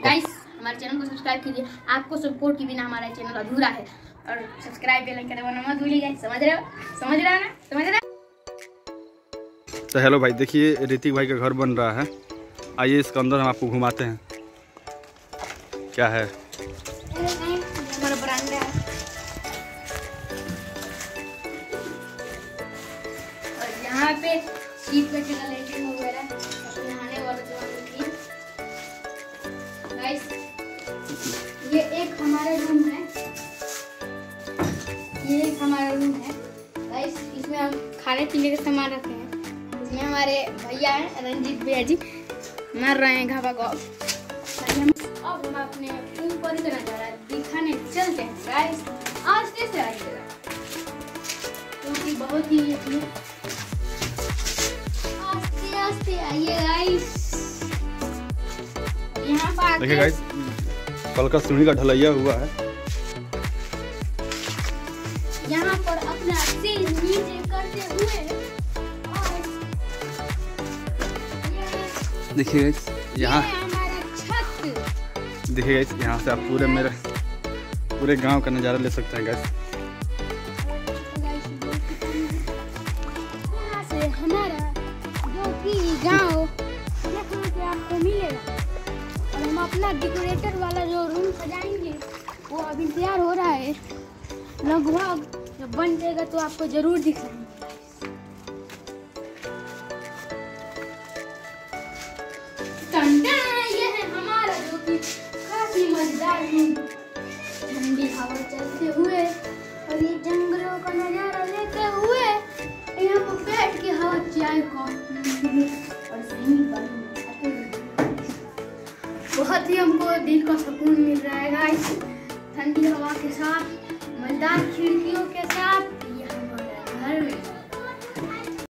Guys हमारे channel को subscribe कीजिए। आपको सपोर्ट के बिना हमारा चैनल अधूरा है। और सब्सक्राइब बेल आइकन दबाना मत भूलिएगा। समझ रहे हो ना? समझ रहे हो? तो हेलो भाई, देखिए ऋतिक भाई का घर बन रहा है। आइए इसके अंदर हम आपको घुमाते हैं। क्या है हमारा बरामदा है और यहाँ पे सीट पे जगह लेटरिन वगैरह नहाने वाले की। गाइस ये एक हमारा रूम है। गाइस इसमें हम खाने पीने का सामान रखे हैं। इसमें हमारे भैया हैं रंजीत भैया जी मर रहे हैं घावा गौ। अब हम अपने ऊपर का नजारा दिखाने चलते हैं। गाइस आज कैसे आइएगा क्योंकि बहुत ही आस्ते आस्ते आइए गाइस। यहाँ पर देखिए गाइस, कल का सीढ़ी का ढलैया हुआ है। यहाँ पर अपना सिर नीचे करते हुए देखिए गाइस, यहाँ देखिए गाइस, यहाँ से आप पूरे गांव का नज़ारा ले सकते हैं गाइस। यहाँ से हमारा जो कि गांव से आपको मिलेगा और हम अपना डेकोरेटर वाला जो रूम सजाएंगे वो अभी तैयार हो रहा है। लगभग जब बन जाएगा तो आपको जरूर दिखाएंगे। ये है हमारा जो कि काफी मजेदार रूम। ठंडी हवा चलते हुए और ये जंगलों का नजारा लेते हुए यहाँ पर बैठ के हवा चाय कॉफी और सही बहुत ही हमको दिल को सुकून मिल रहा है गाइस। ठंडी हवा के साथ मजेदार